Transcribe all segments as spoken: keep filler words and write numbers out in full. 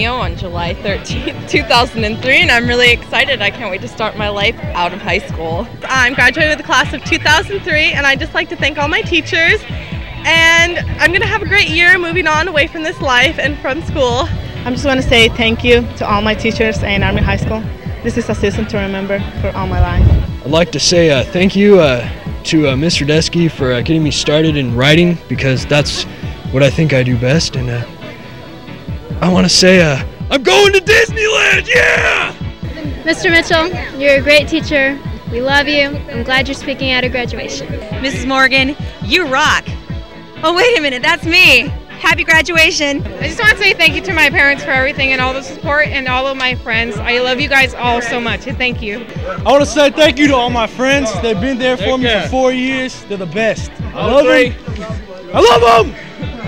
Armijo on July thirteenth, two thousand three, and I'm really excited. I can't wait to start my life out of high school. I'm graduating with the class of two thousand three, and I'd just like to thank all my teachers. And I'm going to have a great year moving on away from this life and from school. I'm just going to say thank you to all my teachers in Armijo High School. This is a season to remember for all my life. I'd like to say uh, thank you uh, to uh, Mister Desky for uh, getting me started in writing, because that's what I think I do best. And uh, I want to say uh, I'm going to Disneyland, yeah! Mister Mitchell, you're a great teacher. We love you. I'm glad you're speaking at a graduation. Missus Morgan, you rock. Oh, wait a minute, that's me. Happy graduation. I just want to say thank you to my parents for everything and all the support, and all of my friends. I love you guys all so much, and thank you. I want to say thank you to all my friends. They've been there for me for four years. They're the best. I love them. I love them.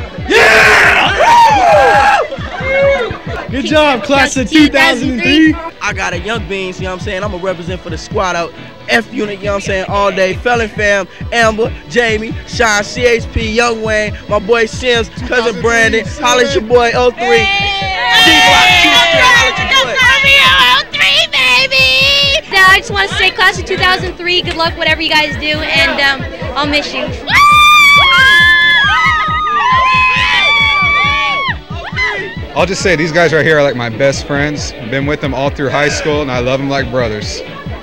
Yeah! Good job, class of two thousand three. I got a Young Beans, you know what I'm saying? I'm going to represent for the squad out. F Unit, you know what I'm saying? All day. Felon Fam, Amber, Jamie, Sean, C H P, Young Wayne, my boy Sims, cousin Brandon, holla your boy oh three. Now I just want to say class of two thousand three, good luck whatever you guys do, and um, I'll miss you. I'll just say these guys right here are like my best friends. I've been with them all through high school, and I love them like brothers.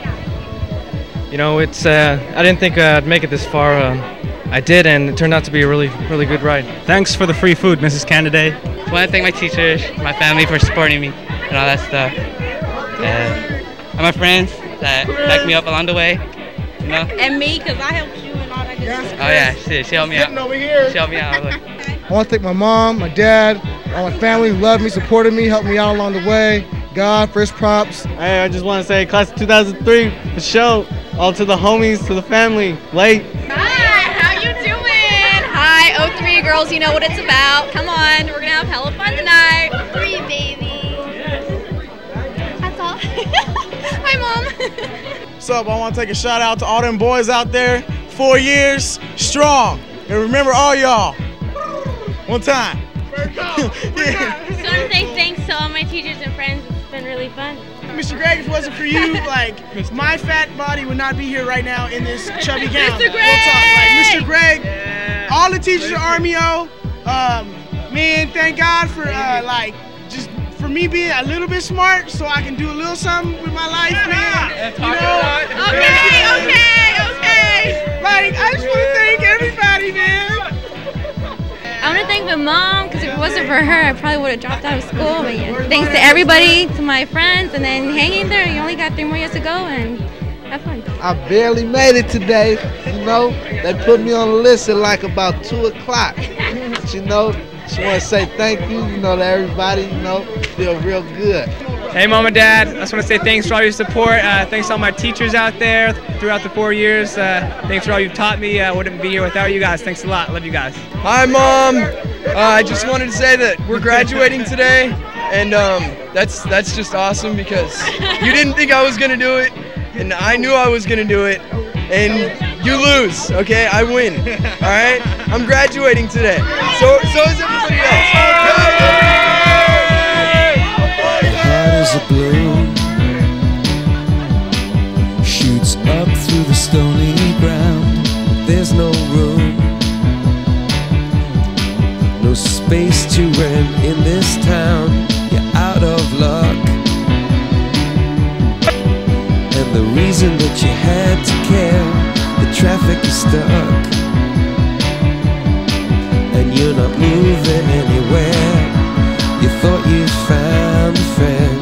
You know, it's uh, I didn't think I'd make it this far. Uh, I did, and it turned out to be a really, really good ride. Thanks for the free food, Missus Candidate. I want to thank my teachers, my family for supporting me, and all that stuff. Uh, and my friends that backed me up along the way. You know? And me, because I helped you and all that good stuff. Oh yeah, she, she helped me out. Over here. She helped me out. I want to thank my mom, my dad, all my family who loved me, supported me, helped me out along the way. God, first props. Hey, I just want to say class of two thousand three for sure. All to the homies, to the family. Late. Hi, how you doing? Hi, oh three girls, you know what it's about. Come on, we're going to have hella fun tonight. oh three, baby. That's all. Hi, Mom. What's up? I want to take a shout out to all them boys out there. Four years, strong. And remember all y'all. One time. I just want to say thanks to all my teachers and friends. It's been really fun. Mister Greg, if it wasn't for you, like, my fat body would not be here right now in this chubby gown. Mister Greg! We'll talk. Like, Mister Greg, yeah. All the teachers at Armijo, um, man, thank God for, uh, like, just for me being a little bit smart so I can do a little something with my life, man. You know? Okay, okay, okay. Like, I just want to thank everybody, man. I want to thank my mom, because if it wasn't for her, I probably would have dropped out of school. But yeah, thanks to everybody, to my friends, and then hang in there. You only got three more years to go, and have fun. I barely made it today. You know, they put me on the list at like about two o'clock. But you know, just want to say thank you, you know, to everybody. You know, feel real good. Hey, Mom and Dad, I just want to say thanks for all your support. Uh, thanks to all my teachers out there throughout the four years. Uh, thanks for all you've taught me. I wouldn't be here without you guys. Thanks a lot. Love you guys. Hi, Mom. Uh, I just wanted to say that we're graduating today, and um, that's that's just awesome because you didn't think I was gonna do it, and I knew I was gonna do it, and you lose. Okay, I win. All right, I'm graduating today. So so is everybody else. A bloom shoots up through the stony ground. There's no room, no space to rent in this town. You're out of luck, and the reason that you had to care, the traffic is stuck, and you're not moving anywhere. You thought you found a friend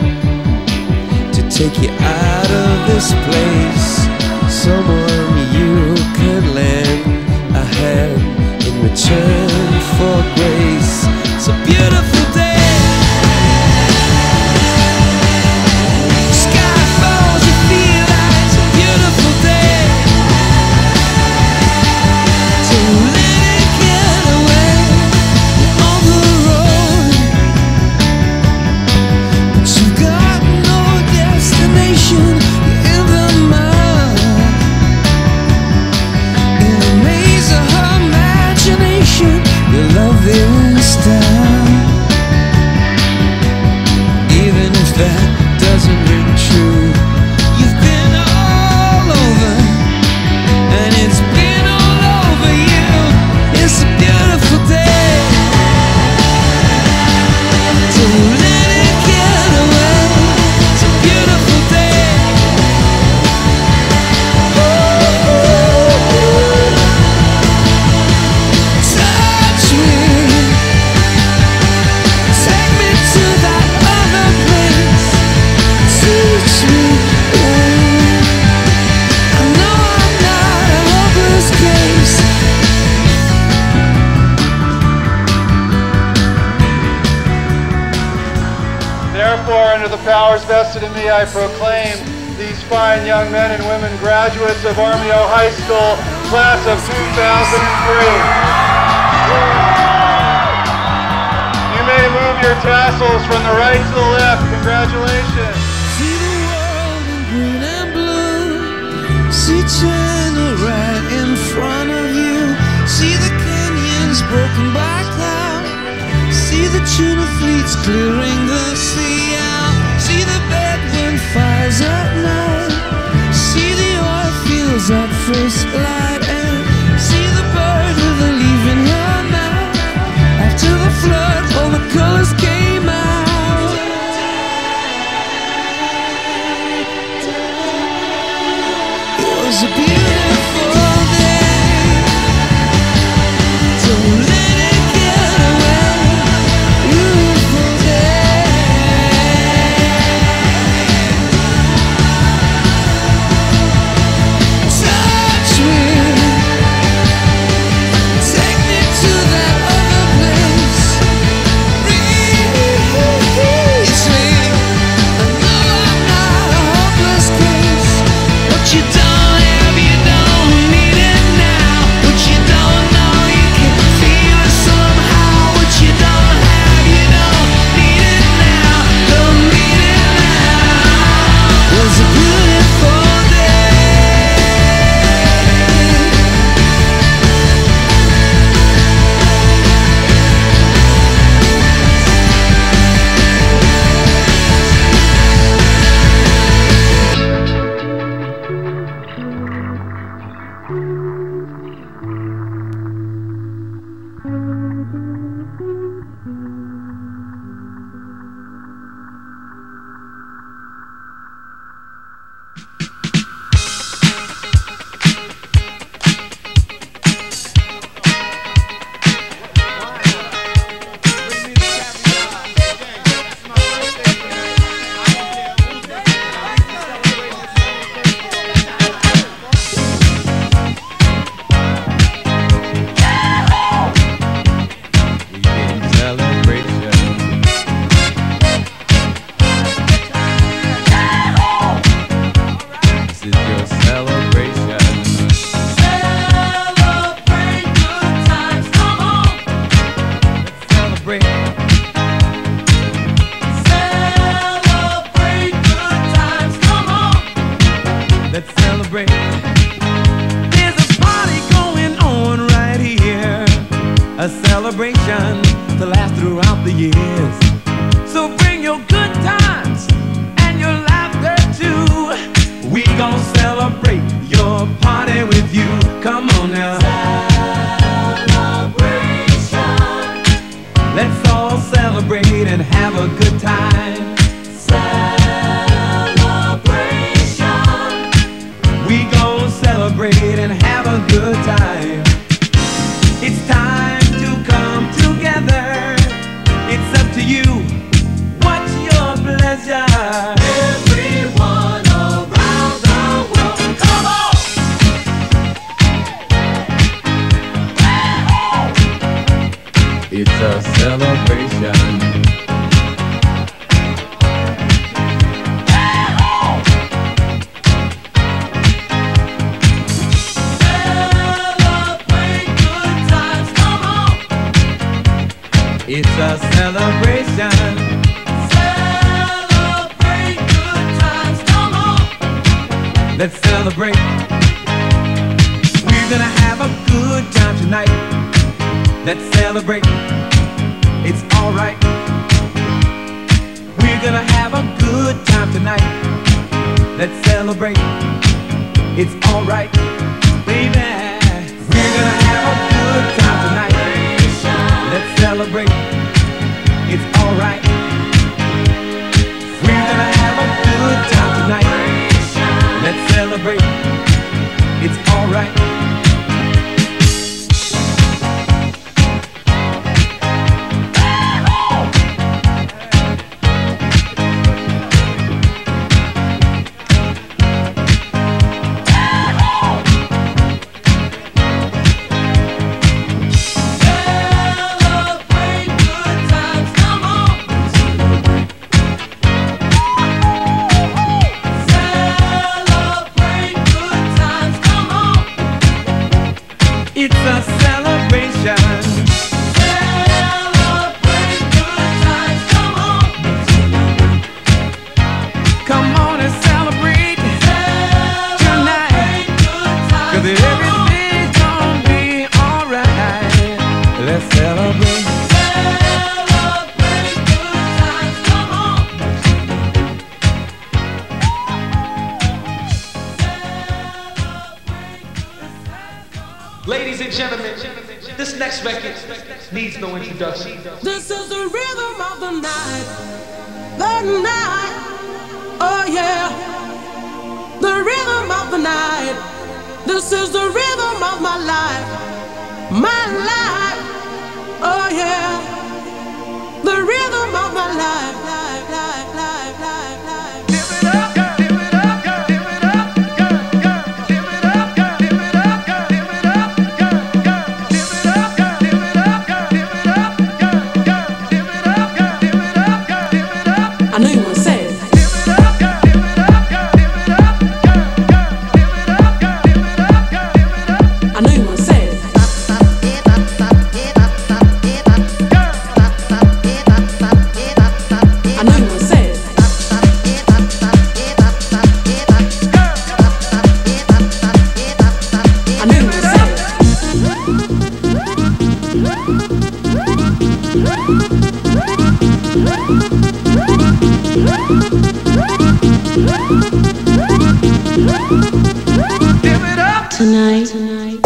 take you out of this place, someone you could lend a hand in return for grace. It's a beautiful day. Sky falls, you feel like it's a beautiful day. So let it get away. You're on the road, but you got destination, you're in the powers vested in me, I proclaim these fine young men and women graduates of Armijo High School, class of two thousand three. You may move your tassels from the right to the left. Congratulations. See the world in green and blue. See China right in front of you. See the canyons broken by cloud. See the tuna fleets clearing the sea out. See the bedroom fires at night. See the oil fields at first light. And see the bird with a leaf in her mouth. After the flood, all the colors came out. It was a beautiful day. Don't let it get away. Beautiful day. Touch me. Take me to that other place. Release me. I know I'm not a hopeless case. What you don't have, you don't need it now. What you don't know, you can feel it somehow. What you don't have, you don't need it now. Don't need it now. It was a beautiful It's a celebration. Celebrate good times, come on. Come on and celebrate, celebrate tonight. Good times, cause everything's gonna be alright. Let's celebrate. Celebrate good times, come on. Ladies and gentlemen, this next record needs no introduction. This is the rhythm of the night, the night, oh yeah. The rhythm of the night, this is the rhythm of my life, my life, oh yeah. The rhythm of my life, life, life, life, life, life. Give it up, give it up, give it up, give it up, give it up, give it up, give it up, give it up, give it up, give it up, give it up, give it up. I know you wanna say it. Give it up, give it up, give it up, give it up, give it up, give it up. I know you wanna say it. I know you wanna say it. I know you wanna say it. Give it up tonight. Tonight.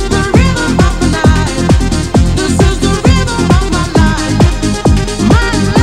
My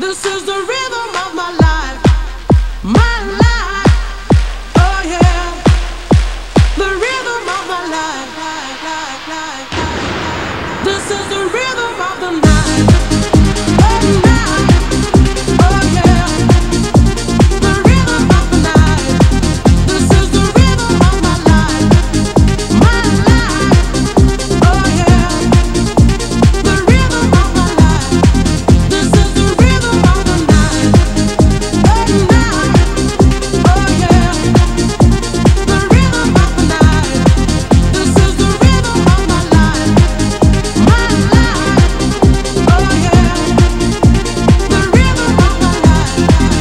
This is the rhythm of my life, my life. Oh yeah, the rhythm of my life. This is the rhythm of the night. Oh night. Oh yeah, the rhythm of the night. This is the rhythm of my life, my life. Oh yeah, the rhythm of my life. This is the rhythm of the night. Oh night. Oh yeah, the rhythm of the night. This is the rhythm of my life, my life. Oh yeah, the rhythm of my life.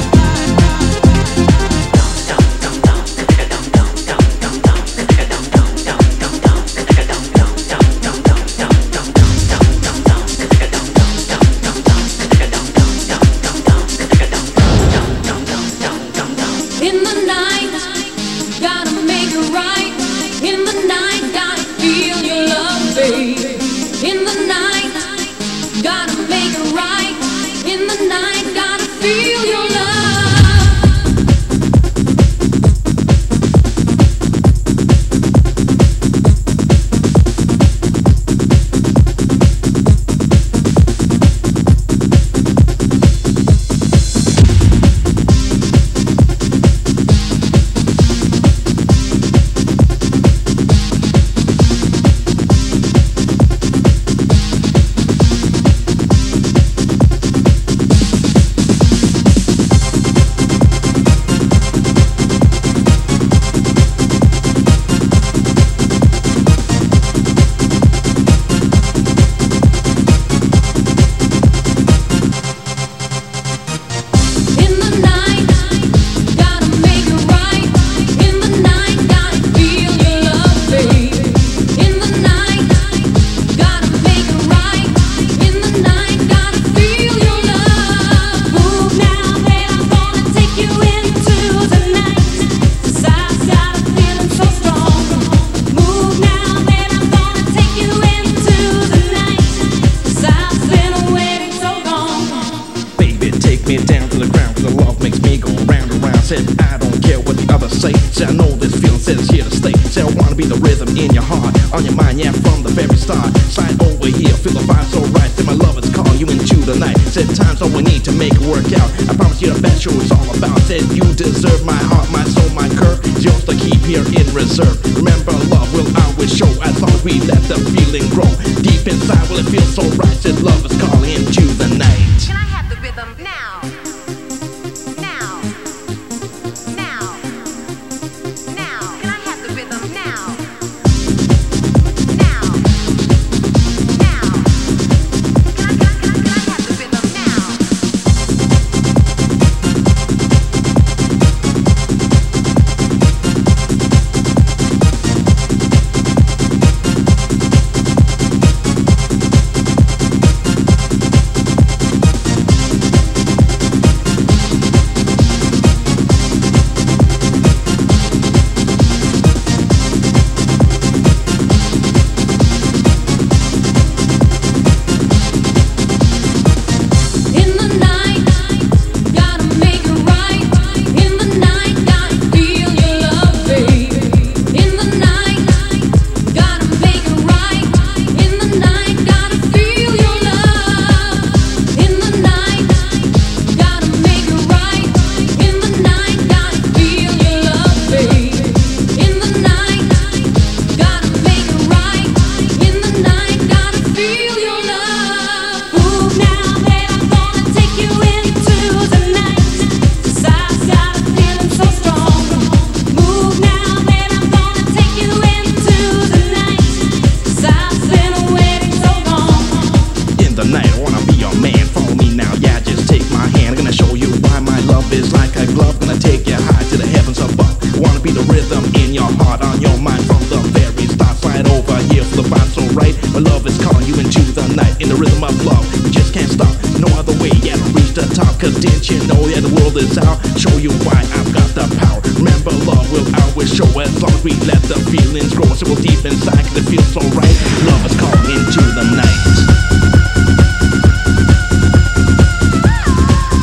In the night, gotta make it right. In the night, gotta feel your love, baby. In the night, gotta make it right. In the night, gotta feel your love. In the night, gotta make it right. In the night, gotta feel your love, baby. In the night, gotta make it right. In the night, gotta feel your love. Move now, babe, I'm gonna take you into the night. 'Cause I've got a feeling so strong. Move now, babe, I'm gonna take you into the night. 'Cause I've been waiting so long. Baby, take me down to the ground, 'cause the love makes me go round and round. Said, I don't care what the others say. Said, I know this feeling says it's here to stay. Said, I wanna be the rhythm in your heart, on your mind, yeah, from the very start. Slide over here, feel the vibe so right. Said, my love is calling you into the night. Said, time's all we need to make it work out. I promise you the best show it's all about. Said, you deserve my heart, my soul, my curve. It's yours to keep here in reserve. Remember, love will always show as long as we let the feeling grow. Deep inside, well, it feels so right. Said, love is calling into the night. Can I have the rhythm now? Now. Now. Now. Can I have the rhythm now? Now. Now. Can I, can I, can I, can I have the rhythm now? In the night, gotta make it right. In the night, gotta feel your love, baby. In the night, gotta make it right. In the night, gotta feel your love. In the night, gotta make it right. In the night, gotta feel your love, baby. In the night, gotta make it right. In the night, gotta feel your love. Move now, babe, I'm gonna take you into the night. 'Cause I've got a feeling so strong. Move now, babe, I'm gonna take you into the night. 'Cause I've been waiting so long. In the night, I wanna be your man. Follow me now, yeah, just take my hand. I'm gonna show you why my love is like a glove. Gonna take you high to the heavens above. Wanna be the rhythm in your heart, on your mind from the very start. Slide over here for the vibe so right. My love is calling you into the night. In the rhythm of love, we just can't stop. No other way, yeah, to reach the top. 'Cause didn't you know, yeah, the world is out. Show you why I've got the power. Remember, love will always show as long as we let the feelings grow. So we'll deep inside, 'cause it feels so right. Love is calling into the night.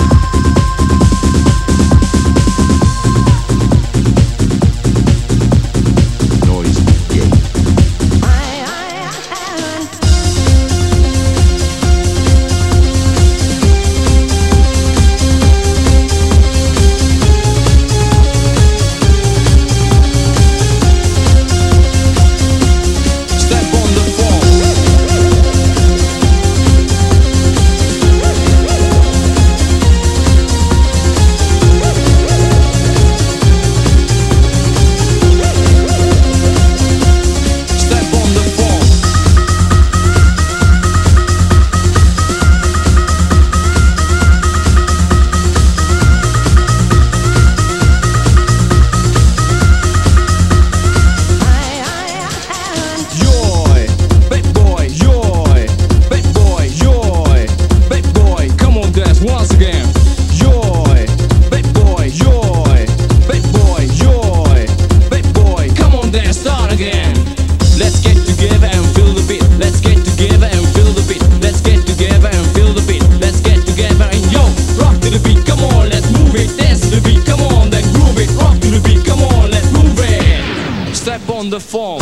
step on the phone.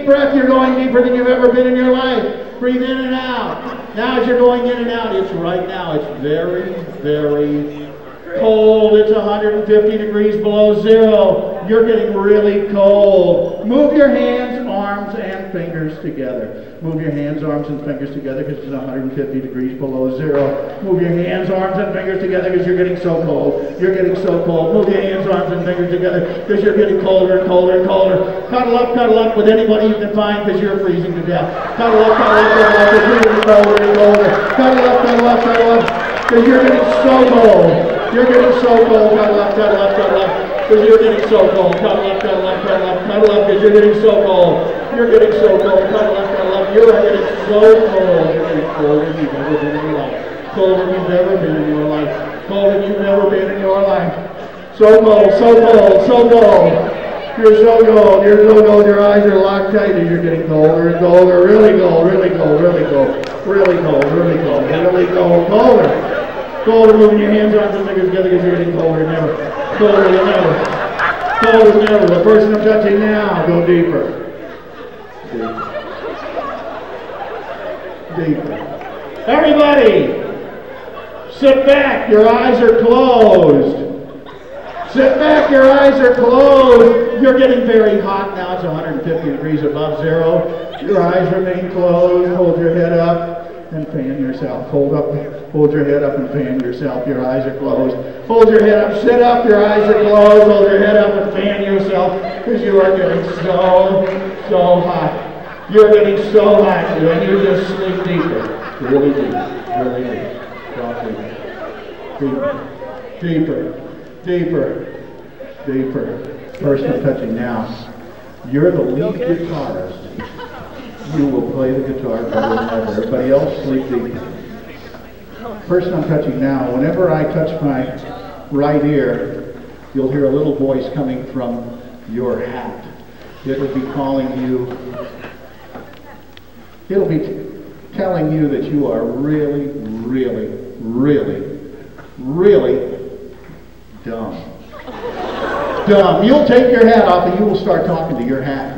deep breath. You're going deeper than you've ever been in your life. Breathe in and out. Now as you're going in and out, it's right now, it's very, very cold. It's one hundred fifty degrees below zero. You're getting really cold. Move your hands, arms, and fingers together. Move your hands, arms, and fingers together because it's one hundred fifty degrees below zero. Move your hands, arms, and fingers together because you're getting so cold. You're getting so cold. Move your hands, arms, and fingers together because you're getting colder and colder and colder. Cuddle up, cuddle up with anybody you can find because you're freezing to death. Cuddle up, cuddle up, cuddle up because you're getting colder and colder. Cuddle up, cuddle up, cuddle up because you're getting so cold. You're getting so cold. Cuddle up, cuddle up, cuddle up because you're getting so cold. Cuddle up, cuddle up, cuddle up, cuddle up because you're getting so cold. You're getting so cold. Cuddle up, cuddle up. You're getting so cold. You're getting colder than you've ever been in your life. Colder than you've ever been in your life. Colder than you've ever been in your life. So cold, so cold, so cold. You're so cold. You're so cold. Your eyes are locked tight and you're getting colder and colder. Really cold, really cold, really cold. Really cold, really cold, really cold, colder. Colder, moving your hands, arms, and fingers together because you're getting colder than ever. Colder than ever. Colder than ever. The person I'm touching now, go deeper. Deeper. Deeper. Everybody, sit back. Your eyes are closed. Sit back. Your eyes are closed. You're getting very hot now. It's one hundred fifty degrees above zero. Your eyes remain closed. Hold your head up and fan yourself. Hold up. Hold your head up and fan yourself. Your eyes are closed. Hold your head up. Sit up. Your eyes are closed. Hold your head up and fan yourself because you are getting so, so hot. You're getting so hot. And you just sleep deeper. Really deep. Really deep. Deeper. Deeper. Deeper. Deeper. Person I'm touching now. You're the lead guitarist. You will play the guitar better than ever. Everybody else sleep deeper. Person I'm touching now, whenever I touch my right ear, you'll hear a little voice coming from your hat. It'll be calling you, it'll be t telling you that you are really, really, really, really dumb. Dumb. You'll take your hat off and you will start talking to your hat.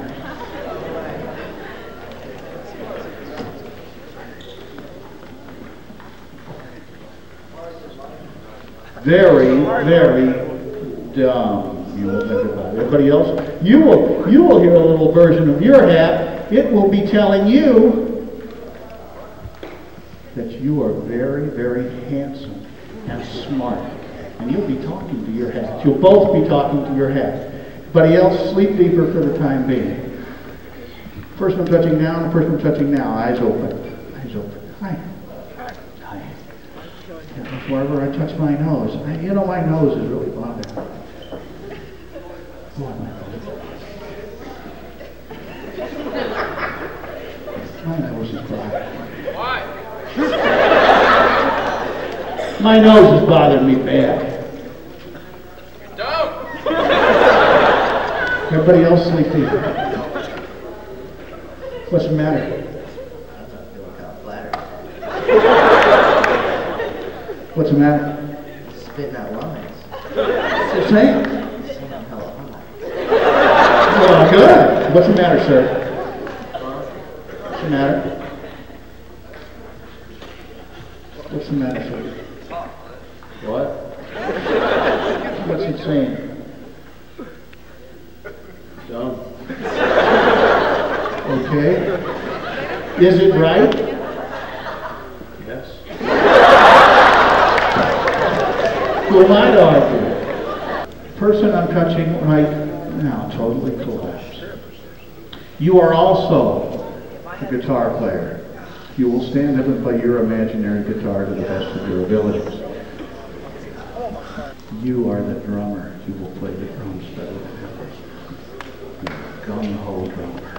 Very, very dumb. You will think about it. Everybody else, you will, you will hear a little version of your hat. It will be telling you that you are very, very handsome and smart. And you'll be talking to your hat. You'll both be talking to your hat. Everybody else, sleep deeper for the time being. Person I'm touching now, and the person I'm touching now. Eyes open. Eyes open. Hi. Wherever I touch my nose, I, you know, my nose is really bothering me. Oh, my nose. My nose is bothering me. Why? My nose is bothering me bad. Don't. Everybody else sleep deeper. What's the matter? What's the matter? Spitting out lines. What's saying? Saying I'm hella hot. Well, good. What's the matter, sir? What's the matter? What's the matter, sir? What? What's he saying? Dumb. Okay. Is it right? Yes. Who am I to argue? Person I'm touching right now totally collapsed. You are also a guitar player. You will stand up and play your imaginary guitar to the best of your abilities. You are the drummer. You will play the drums better than ever. You're a gung-ho drummer.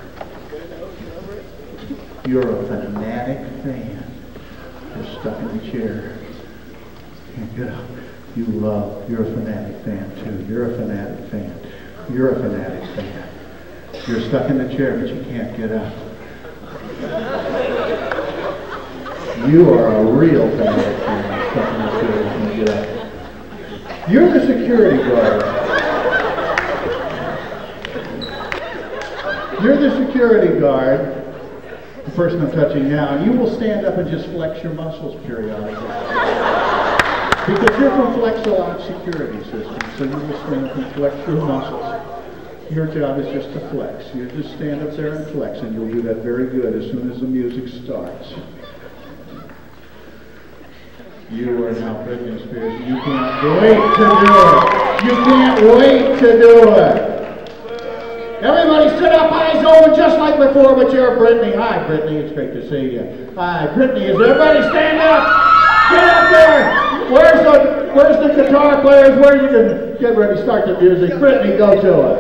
You're a fanatic fan. You're stuck in the chair. Can't get up. You love, you're a fanatic fan too. You're a fanatic fan. You're a fanatic fan. You're stuck in the chair, but you can't get up. You are a real fanatic fan, stuck in the chair, you can't get up. You're the security guard. You're the security guard, the person I'm touching now, and you will stand up and just flex your muscles periodically. Because you're from Flex-A-Lot Security System, so you will stand up and flex your muscles. Your job is just to flex. You just stand up there and flex, and you'll do that very good as soon as the music starts. You are now Britney Spears. You can't wait to do it. You can't wait to do it. Everybody sit up, eyes open, just like before, but you're Britney. Hi, Britney. It's great to see you. Hi, Britney. Is everybody stand up? Get up there. Where's the Where's the guitar players? Where you can get ready to start the music? Britney, go to it.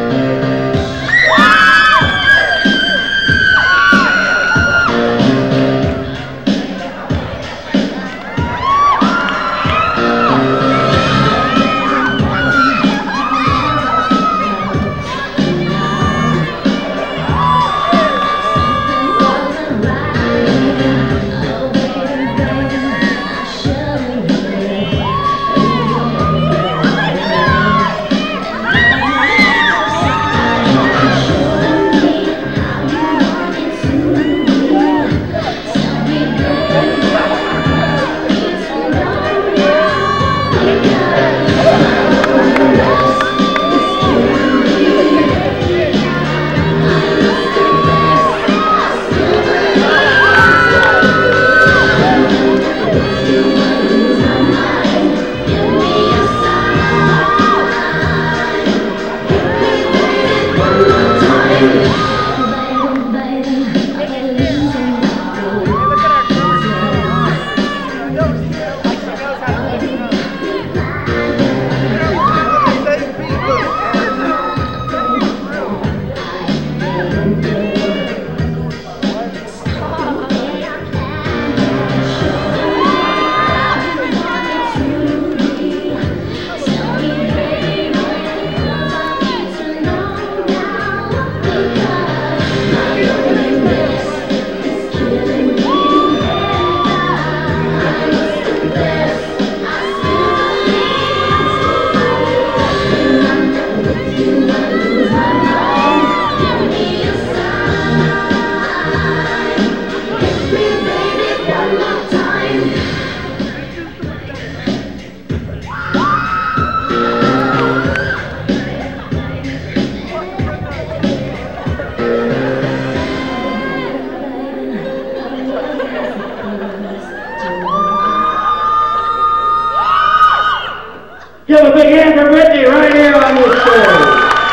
Give a big hand for Whitney right here on this stage.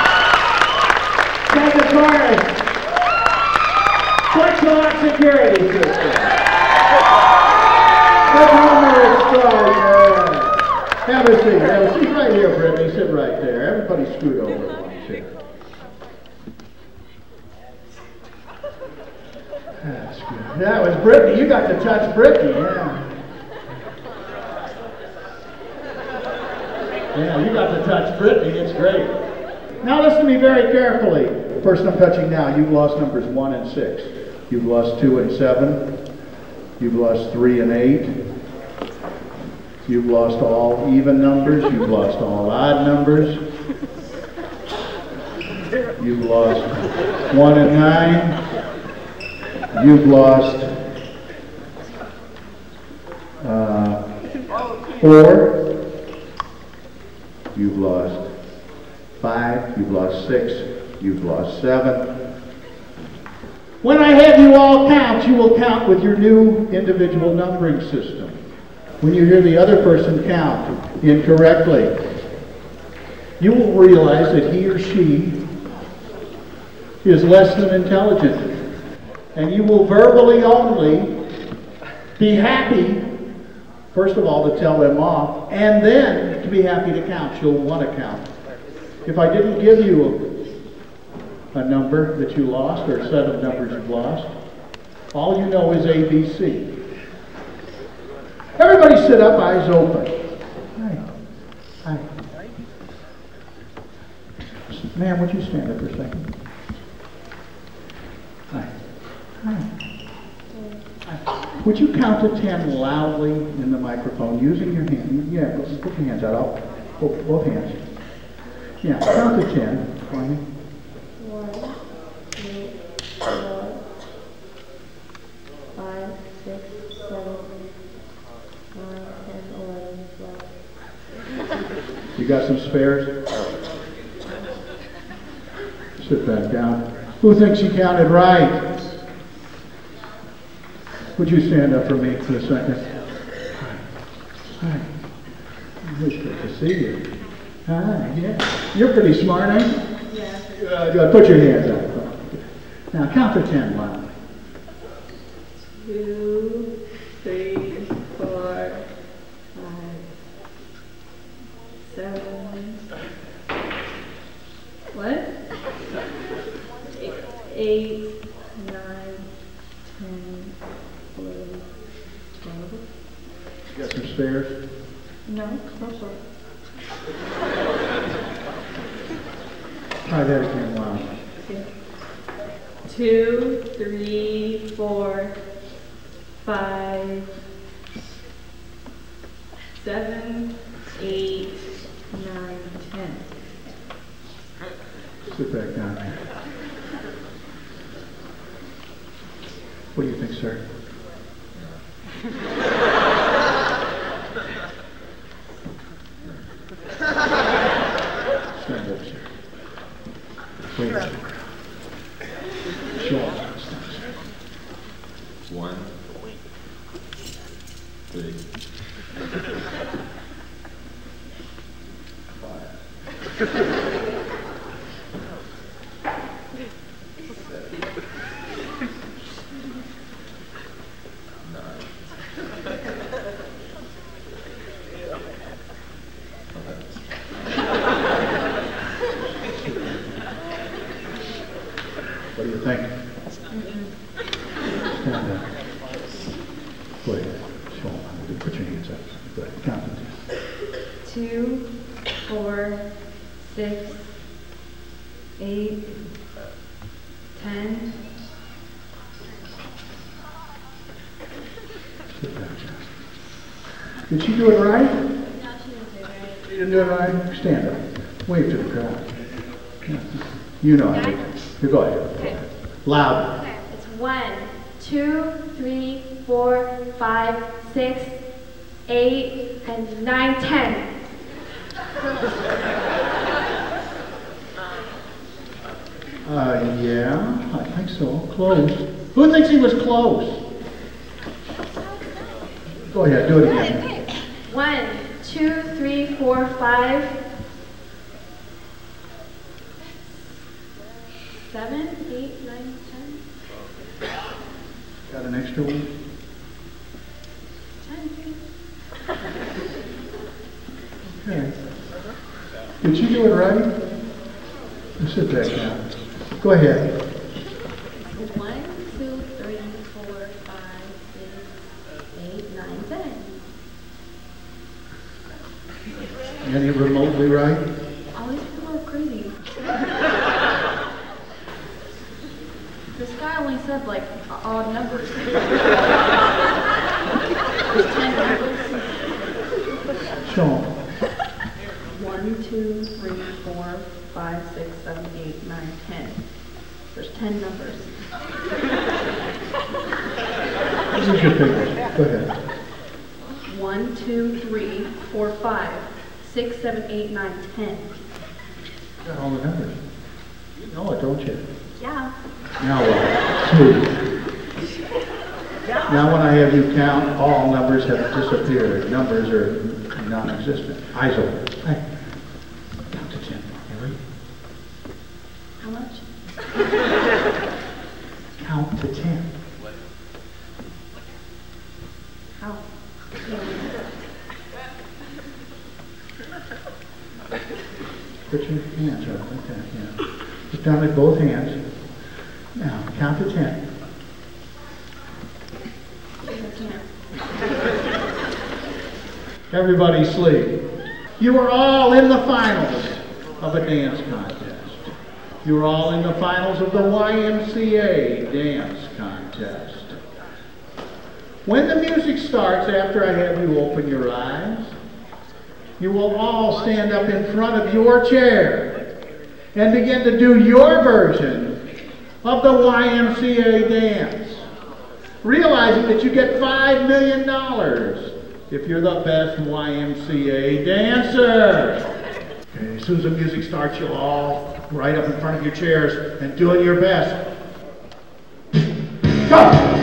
Second chorus. Flex-A-Lot Security System. The drummer extraordinaire. Have a seat. Have a seat right here, Brittany. Sit right there. Everybody scoot over one chair. That's good. That was Brittany. You got to touch Brittany, yeah. Yeah, you got to touch Brittany. It's great. Now listen to me very carefully. The person I'm touching now, you've lost numbers one and six. You've lost two and seven. You've lost three and eight. You've lost all even numbers. You've lost all odd numbers. You've lost one and nine. You've lost uh, four. You've lost five, you've lost six, you've lost seven. When I have you all count, you will count with your new individual numbering system. When you hear the other person count incorrectly, you will realize that he or she is less than intelligent. And you will verbally only be happy, first of all, to tell them off, and then to be happy to count. You'll want to count. If I didn't give you a, a number that you lost, or a set of numbers you've lost, all you know is A, B, C. Everybody sit up, eyes open. Hi. Hi. Ma'am, would you stand up for a second? Hi. Hi. Would you count to ten loudly in the microphone using your hand? Yeah, put your hands out. I'll, both, both hands. Yeah, count to ten for me. One, two, five, six, seven, nine, ten, eleven, twelve. You got some spares? Sit back down. Who thinks you counted right? Would you stand up for me for a second? Hi. It's good to see you. Hi, yeah. You're pretty smart, ain't you? Yeah. Uh, put your hands up. Now count to ten loud. Two, three, four, five, seven. What? Eight, nine, ten, eleven, twelve. You got some spares? No, go for it. Try that again loud. Okay. Two, three, four, five, seven, eight, nine, ten. Sit back down there. What do you think, sir? Stand up, sir. Wait a second. Show us. One, three, five. What do you think? Stand up. Go ahead. Show them. Put your hands up. Go ahead. Count them. Two, four, six, eight, ten. Sit back, John. Did she do it right? No, she didn't do it right. You didn't do it right? Stand up. Wave to the crowd. You know it. You go ahead. Okay. Loud. Okay. It's one, two, three, four, five, six, eight, and nine, ten. Uh, yeah, I think so. Close. Who thinks he was close? Go ahead, do it again. One, two, three, four, five, seven, eight, nine, ten. Got an extra one? Ten. Okay. Did you do it right? You sit back down. Go ahead. One, two, three, four, five, six, eight, nine, ten. Any remotely right? All these people are crazy. This guy only said like odd numbers. There's ten numbers. Show 'em. One, two, three, four, five, six, seven, eight, nine, ten. There's ten numbers. This is your fingers. Go ahead. One, two, three, four, five, six, seven, eight, nine, ten. Got all the numbers. You know it, don't you? Yeah. Now what? Smooth. Now when I have you count, all numbers have disappeared. Numbers are non-existent. Eyes open. Hey. Count to ten. You ready? How much? Count to ten. How? Put your hands right like that, yeah. Put down with both hands. Now, count to ten. Everybody sleep. You are all in the finals of a dance contest. You are all in the finals of the Y M C A dance contest. When the music starts, after I have you open your eyes, you will all stand up in front of your chair and begin to do your version of the Y M C A dance. realizing that you get five million dollars if you're the best Y M C A dancer. Okay, as soon as the music starts, you'll all right up in front of your chairs and doing your best. Go!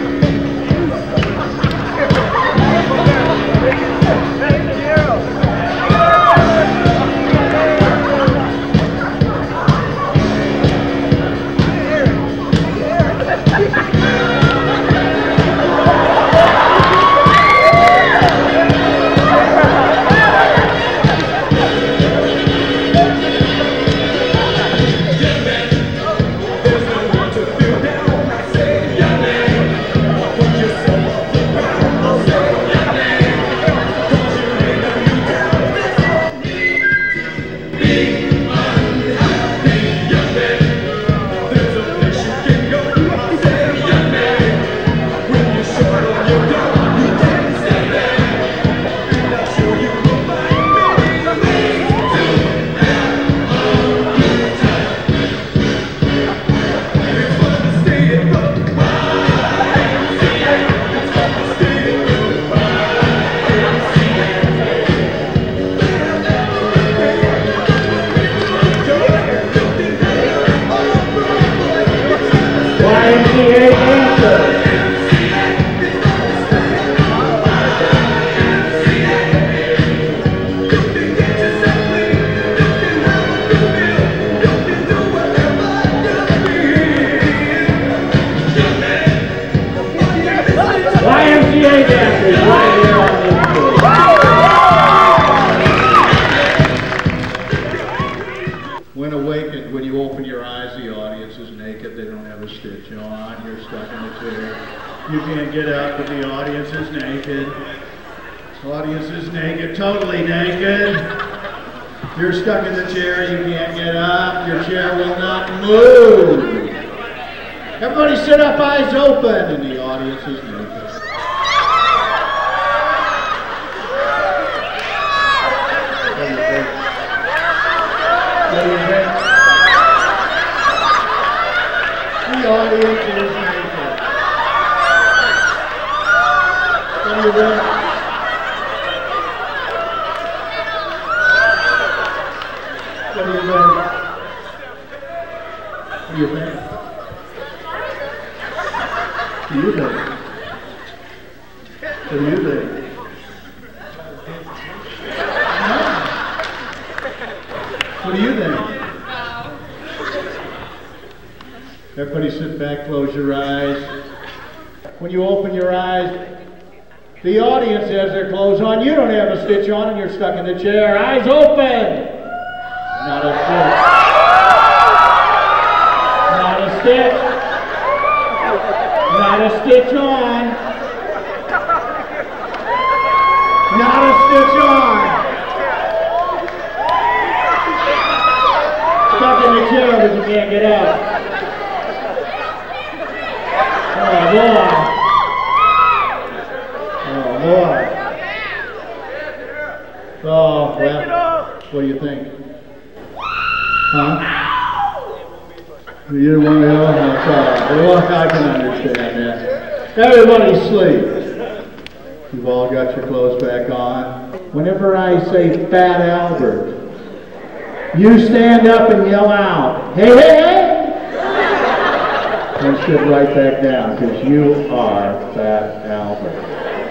When awakened, when you open your eyes, the audience is naked. They don't have a stitch on. You're stuck in a chair. You can't get up, but the audience is naked. The audience is naked, totally naked. You're stuck in the chair. You can't get up. Your chair will not move. Everybody sit up, eyes open, and the audience is naked. The audience is naked. What do you think? What do you think? What do you think? What do you think? What do you think? What do you think? Everybody sit back, close your eyes. When you open your eyes, the audience has their clothes on. You don't have a stitch on and you're stuck in the chair. Eyes open! Not a stitch. Not a stitch. Not a stitch on. Not a stitch on. Stuck in the chair but you can't get out. Oh boy. Oh boy. Oh, well, what do you think? Huh? You don't want to know? That's all right. Well, I can understand that. Everybody sleep. You've all got your clothes back on. Whenever I say Fat Albert, you stand up and yell out, hey, hey, hey! And sit right back down, because you are Fat Albert.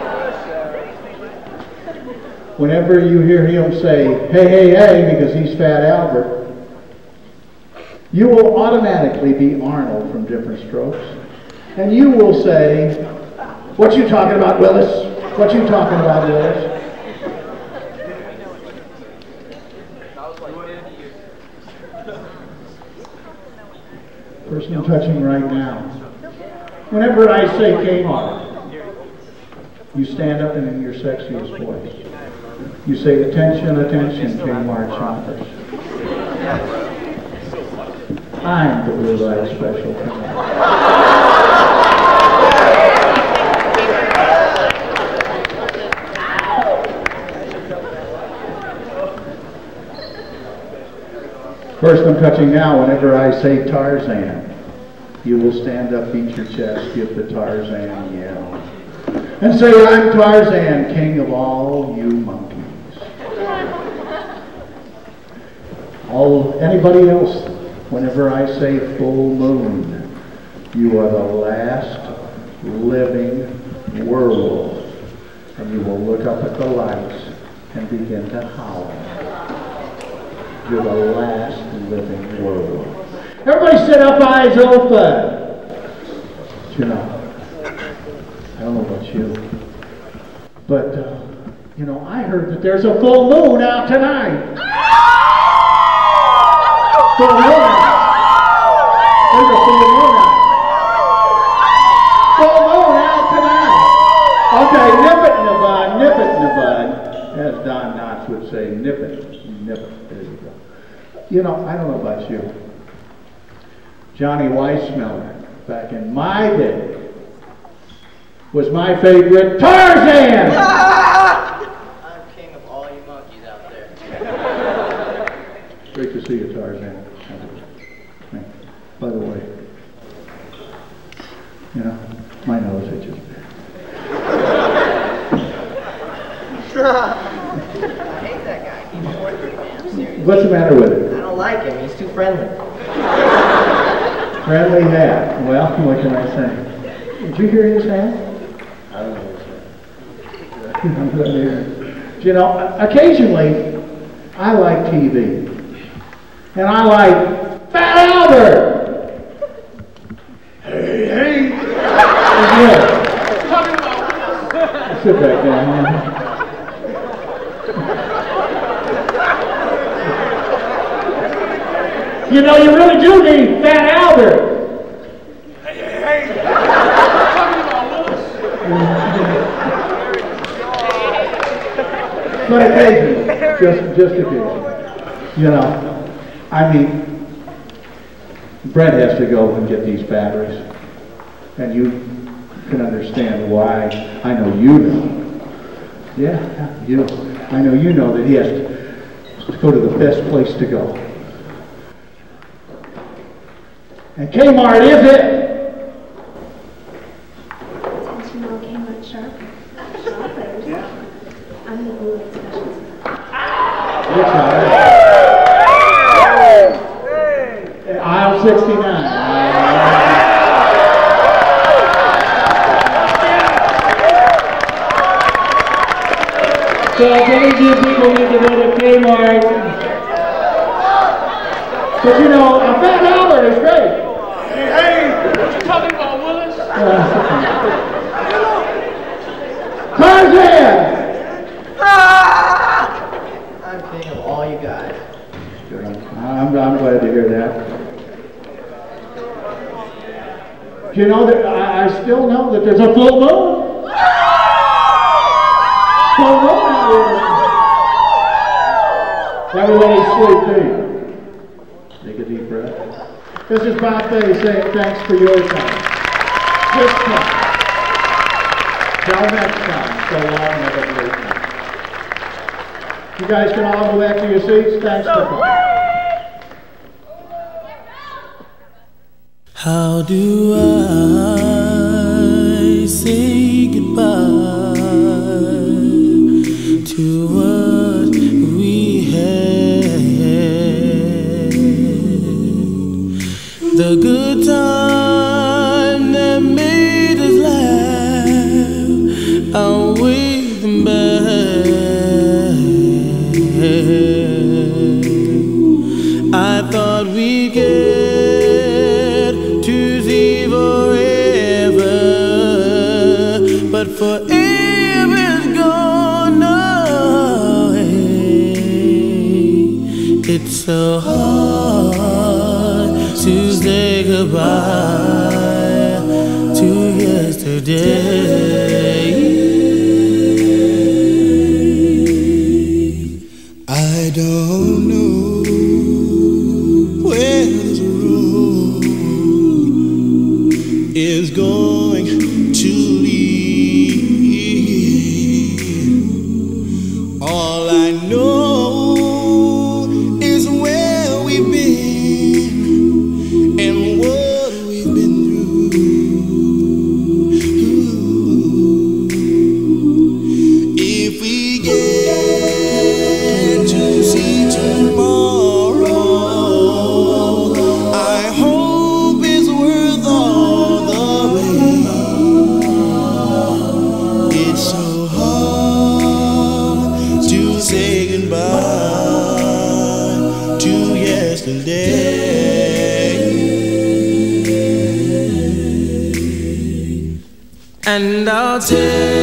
Whenever you hear him say, hey, hey, hey, because he's Fat Albert, you will automatically be Arnold from Different Strokes. And you will say, what you talking about, Willis? What you talking about, Willis? Person I'm touching right now. Whenever I say Kmart, you stand up and in your sexiest voice, you say, attention, attention, Kmart shoppers. I'm the Blue Light Special Kmart. First I'm touching now whenever I say Tarzan. you will stand up, beat your chest, give the Tarzan yell, and say, I'm Tarzan, king of all you monkeys. All, anybody else, whenever I say full moon, you are the last living werewolf, and you will look up at the lights and begin to howl. You're the last living werewolf. Everybody sit up, eyes open. You know, I don't know about you, but, uh, you know, I heard that there's a full moon out tonight. Full moon out. There's a full moon out. Full moon out tonight. Okay, nip it in the bud, nip it in the bud. As Don Knotts would say, nip it, nip it. There you go. You know, I don't know about you. Johnny Weissmuller, back in my day, was my favorite Tarzan! I'm king of all you monkeys out there. Great to see you, Tarzan. By the way, you know, my nose itches. I hate that guy. Keep it working, man. Seriously. What's the matter with it? I don't like him. He's too friendly. Friendly hat. Well, what can I say? Did you hear his hat? I don't know what's I'm glad to hear it. You know, occasionally, I like T V. And I like Fat Albert! Hey, hey! Yeah. Sit back down, man. You know, you really do need Fat Albert. Hey, hey, hey! But occasionally, just, just occasionally. You know, I mean, Brent has to go and get these batteries. And you can understand why. I know you know. Yeah, you. I know you know that he has to, to go to the best place to go. And Kmart is it? Since you know Kmart sharp shoppers, I'm the blue specialist. Which aisle? Aisle sixty-nine. So if any of you people need to go to Kmart, but you know, a Fat Albert is great. Hey, hey! What you talking about, Willis? Tarzan! I'm king of all you guys. I'm, I'm glad to hear that. You know, that I, I still know that there's a full moon. Full moon out here. Everybody sleep deep. Take a deep breath. This is Bob Fay saying thanks for your time. This time. Till next time. So long, have a great time. You guys can all go back to your seats. Thanks for coming. How do I say goodbye to what we had? The good time that made us laugh, I'll wait them back. I thought we'd get but forever's gone away. It's so hard to say goodbye to yesterday. I don't know where this road is going to lead. All I know is where we've been and what we've been It's so hard to say goodbye to yesterday. And I'll tell